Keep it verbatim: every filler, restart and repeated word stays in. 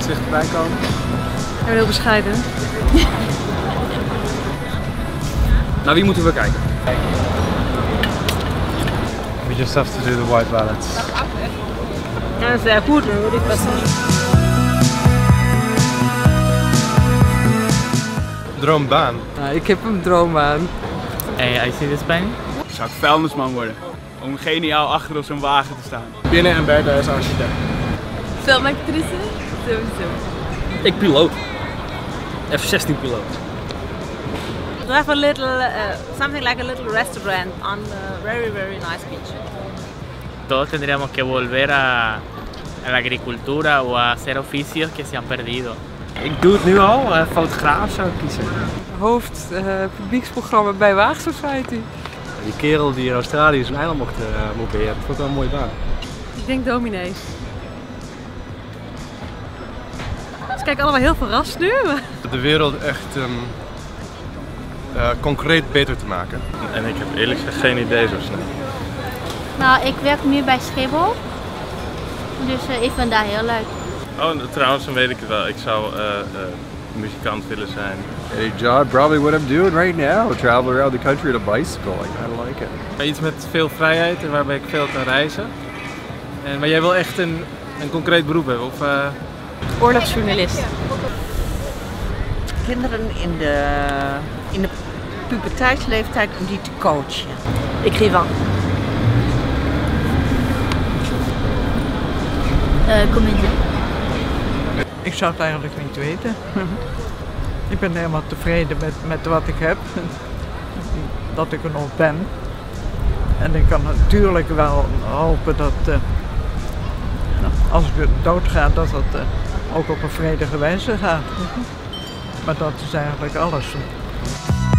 dichterbij komen. Ik ben heel bescheiden. Naar wie moeten we kijken? We just have to do the white balance. Ja, sehr gut, würde ich was sagen. Droombaan. Nou, ik heb een droombaan. Hey, I see this painting? Zou ik vuilnisman worden? Om geniaal achter op zo'n wagen te staan. Binnen en buiten als architect. Filmactrice? Sowieso. Ik piloot. F zestien piloot. We have a little, uh, something like a little restaurant on a very, very nice beach. Todos tendríamos que volver a, a la agricultura o a hacer oficios que se han perdido. Ik doe het nu al, uh, fotograaf zou ik kiezen. Hoofd uh, publieksprogramma bij Waag Society. Die kerel die in Australië zijn eiland mocht, uh, mocht beheren, dat vond ik wel een mooie baan. Ik denk dominees. Ze kijken allemaal heel verrast nu. De wereld echt um, uh, concreet beter te maken. En ik heb eerlijk gezegd geen idee zo snel. Nou, ik werk nu bij Schiphol, dus uh, ik vind dat heel leuk. Oh, trouwens, dan weet ik het wel. Ik zou uh, uh, muzikant willen zijn. Any job, probably what I'm doing right now. Travel around the country on a bicycle. I kinda like it. Iets met veel vrijheid en waarbij ik veel kan reizen. En, maar jij wil echt een, een concreet beroep hebben? Of, uh... Oorlogsjournalist. Kinderen in de, in de puberteitsleeftijd om die te coachen. Écrivain. Uh, comedie. Ik zou het eigenlijk niet weten. Ik ben helemaal tevreden met, met wat ik heb. Dat ik er nog ben. En ik kan natuurlijk wel hopen dat uh, als ik doodga, dat dat uh, ook op een vredige wijze gaat. Maar dat is eigenlijk alles.